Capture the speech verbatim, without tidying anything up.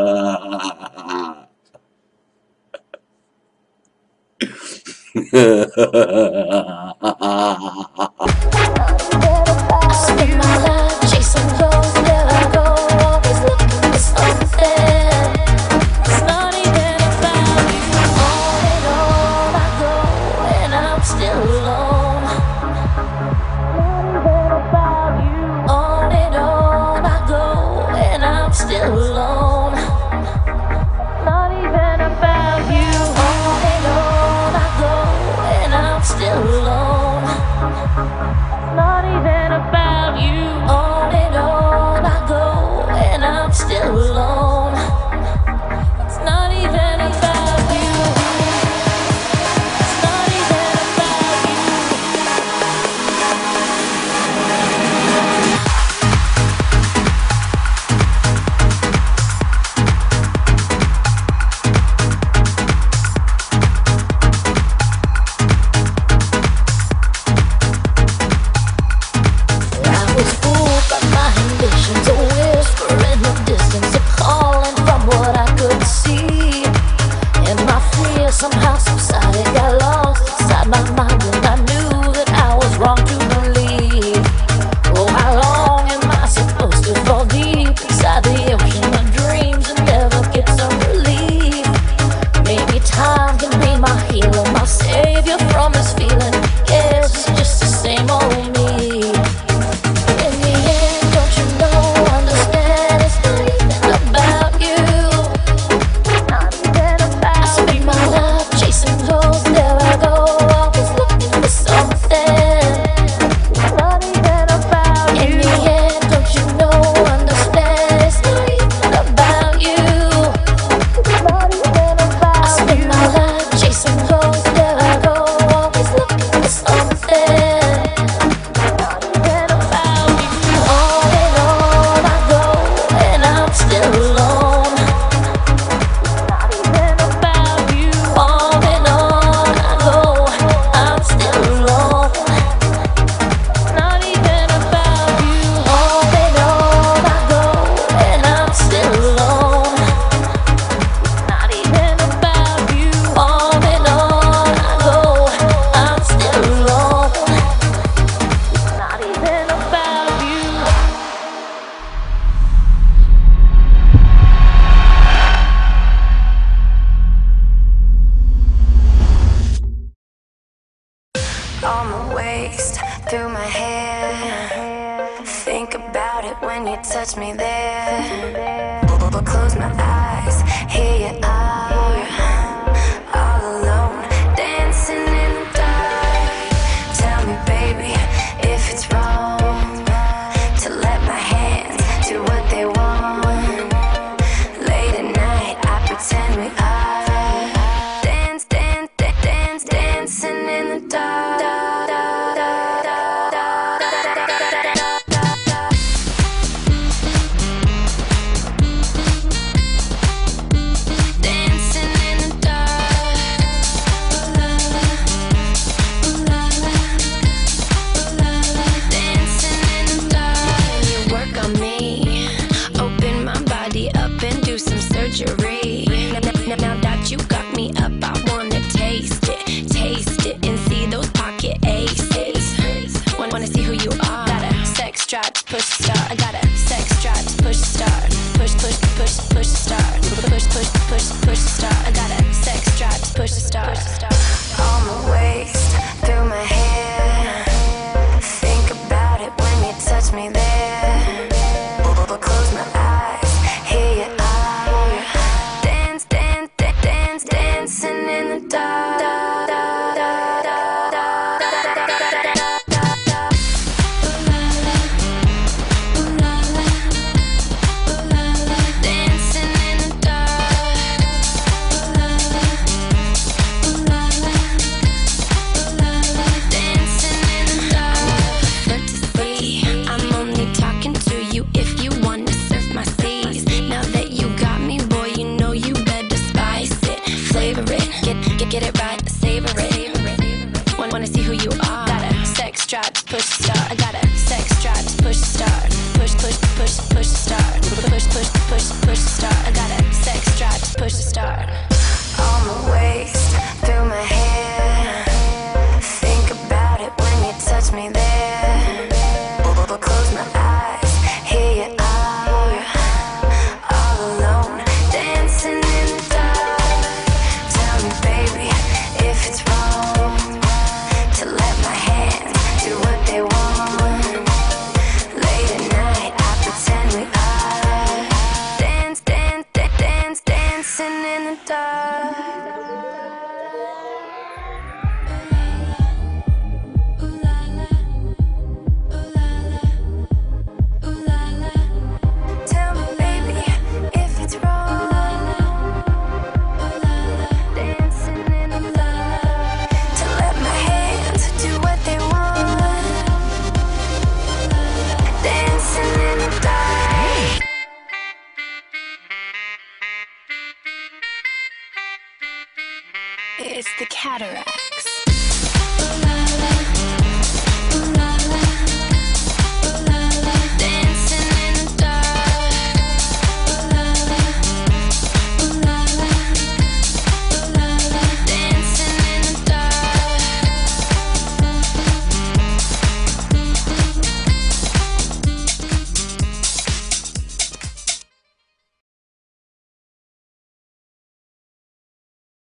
spend my life chasing goals, there I go, always looking for something. It's not even about you. On and on I go, and I'm still alone. Not even about you. On and on I go, and I'm still alone. Not even about you. On and on I go, and I'm still alone. Not even about you. On and on I go, and I'm still alone. It's not even about you. It's not even about you. I was fooled by my ambitions, a whisper in the distance, a calling from what I could see. And my fear somehow subsided, got lost inside my mind, and I knew that I was wrong to believe. Oh, how long am I supposed to fall deep inside the ocean of dreams and never get some relief? Maybe time can be my healer, my savior from this feeling. Yes, it's just the same old me. In the end, don't you know, understand, it's not even about you. Not even about I spend my life chasing goals, there I go, always looking for something. Not even about you. In the end, don't you know, understand, it's not even about you. Not even about I spend my life chasing goals, there I go, always looking for something. Not even about you. On and on I go, and I'm still alone. Not even about you. On and on I go, I'm still alone. Not even about you. On and on I go, and I'm still alone. Not even about you. On and on I go, I'm still alone. Not even about you. On my waist, through my hair. Think about it when you touch me there. But close my eyes, here you are, all alone, dancing in the dark. Tell me, baby, if it's wrong to let my hands do what they want. Late at night, I pretend we are dance, dance, dance, dance, dancing in the dark. Dancing in the dark. Dancing in the dark. Can you work on me? Open my body up and do some surgery. Now, now, now that you got me up, I wanna taste it, taste it, and see those pocket aces. Wanna, wanna see who you are. Got a sex drive, push start. I got a sex drive, push start. Push, push, push, push start. Push, push, push, push start. I got a sex drive, push start. On my waist, through my hair. Think about it when you touch me there. But close my eyes, here you are. Dance, dance, dance, dance, dancing in the dark. Dancing in the dark. Dancing in the dark. Fantasy, I'm only talking to you if you wanna surf my seas. Now that you got me, boy, you know you better spice it, flavor it, get get get it right, savor it. Wanna wanna see who you are. Got a sex drive, push start. I got a sex drive, push start. Push push push push start. Push push push push start. I got a dark. Tell me, baby, if it's wrong. Dancing in the dark. To let my hands do what they want. Dancing in the dark. It's the Cataracts.